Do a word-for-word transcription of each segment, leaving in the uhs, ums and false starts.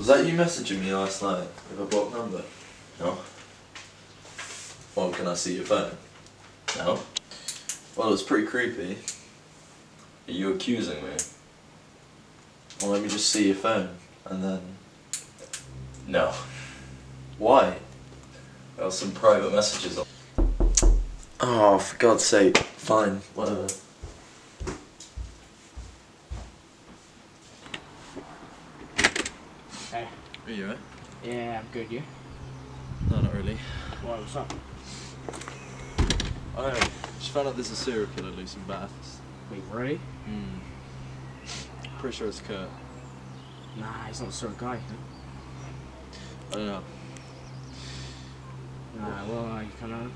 that you messaging me last night with a blocked number? No. Well, can I see your phone? No. Well, it's pretty creepy. Are you accusing me? Well, let me just see your phone, and then... No. Why? There are some private messages on. Oh, for God's sake. Fine, whatever. Hey. Are you right? Yeah, I'm good, you? No, not really. Why, what's up? I don't know. Just found out there's a serial killer loose in Bath. Wait, really? Hmm. Pretty sure it's Kurt. Nah, he's not the sort of guy, huh? I don't know. Nah, well, uh, you kind of...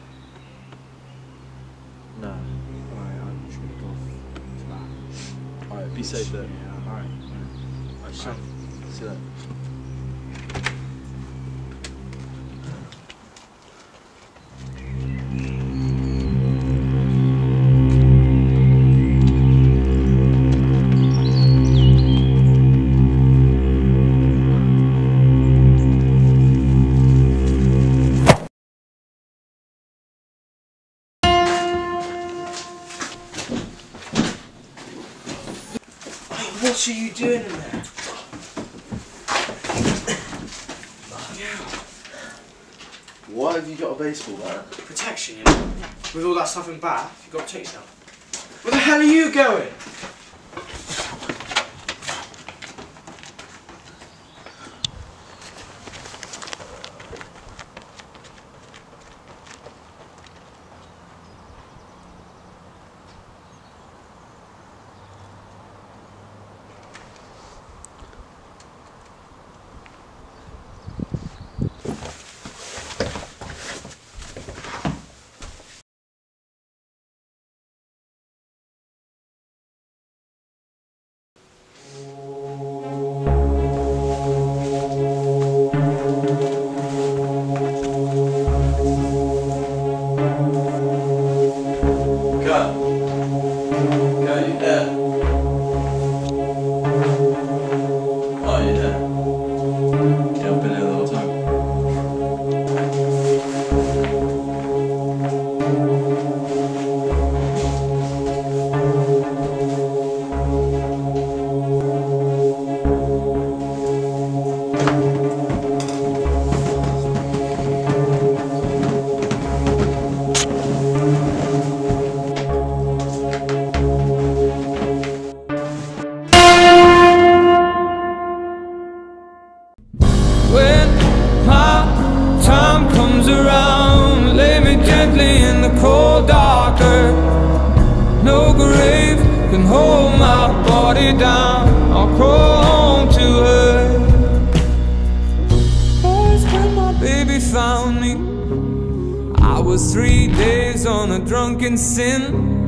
No. Alright, I'm just gonna go off to that. Alright, be safe there. Yeah, alright. Yeah. Alright, so... See you later. What are you doing in there? Why have you got a baseball bat? Protection, you know? With all that stuff in Bath, you've got to take yourself. Where the hell are you going? Down, I'll crawl home to her. That's when my baby found me. I was three days on a drunken sin.